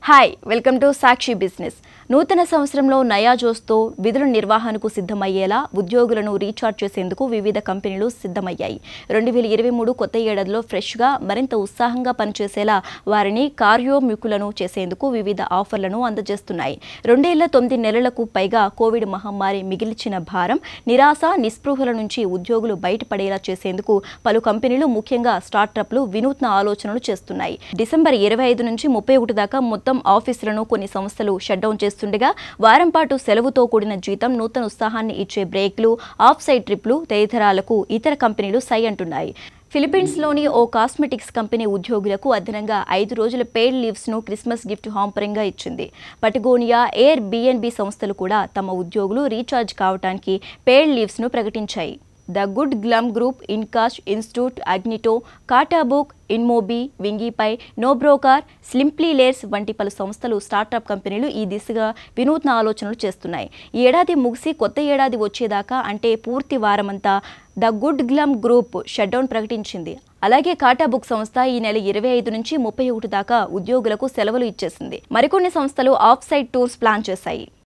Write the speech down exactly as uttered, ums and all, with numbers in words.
Hi welcome to Sakshi business. నూతన సంవత్సరంలో నయా జోస్తో విధుల నిర్వహణకు సిద్ధమయ్యేలా ఉద్యోగులను రీఛార్జ్ చేసేందుకు వివిధ కంపెనీలు సిద్ధమయ్యాయి. రెండు వేల ఇరవై మూడు కొత్త ఏడాదిలో ఫ్రెష్గా మరింత ఉత్సాహంగా పనిచేసేలా వారిని కార్యోముఖులను చేసేందుకు వివిధ ఆఫర్లను అందజేస్తున్నాయి. రెండేళ్ల తొమ్మిది నెలలకు పైగా కోవిడ్ మహమ్మారి మిగిల్చిన భారం, నిరాశ, నిస్పృహల నుంచి ఉద్యోగులు బయటపడేలా చేసేందుకు పలు కంపెనీలు, ముఖ్యంగా స్టార్టప్లు వినూత్న ఆలోచనలు చేస్తున్నాయి. డిసెంబర్ ఇరవై ఐదు నుంచి ముప్పై ఒకటి దాకా మొత్తం ఆఫీసులను కొన్ని సంస్థలు షట్డౌన్ చేస్తుండగా వారం పాటు సెలవుతో కూడిన జీతం, నూతన ఉత్సాహాన్ని ఇచ్చే బ్రేక్లు, ఆఫ్ సైడ్ ట్రిప్లు తదితరాలకు ఇతర కంపెనీలు సై అంటున్నాయి. ఫిలిప్పీన్స్లోని ఓ కాస్మెటిక్స్ కంపెనీ ఉద్యోగులకు అదనంగా ఐదు రోజుల పెయిడ్ లీవ్స్ను క్రిస్మస్ గిఫ్ట్ హాంపరింగ్గా ఇచ్చింది. పటగోనియా, ఎయిర్ బిఎన్బి సంస్థలు కూడా తమ ఉద్యోగులు రీఛార్జ్ కావడానికి పెయిడ్ లీవ్స్ను ప్రకటించాయి. The Good Glamm Group, Incast Institute, Agnito, Khatabook, InMobi, Wingify, NoBroker, Simplilearn వంటి పలు సంస్థలు, స్టార్టప్ కంపెనీలు ఈ దిశగా వినూత్న ఆలోచనలు చేస్తున్నాయి. ఈ ఏడాది ముగిసి కొత్త ఏడాది వచ్చేదాకా అంటే పూర్తి వారమంతా the Good Glamm Group shutdown ప్రకటించింది. అలాగే కాటాబుక్ సంస్థ ఈ నెల ఇరవై ఐదు నుంచి ముప్పై ఒకటి దాకా ఉద్యోగులకు సెలవులు ఇచ్చేసింది. మరికొన్ని సంస్థలు ఆఫ్ సైడ్ టూర్స్ ప్లాన్ చేశాయి.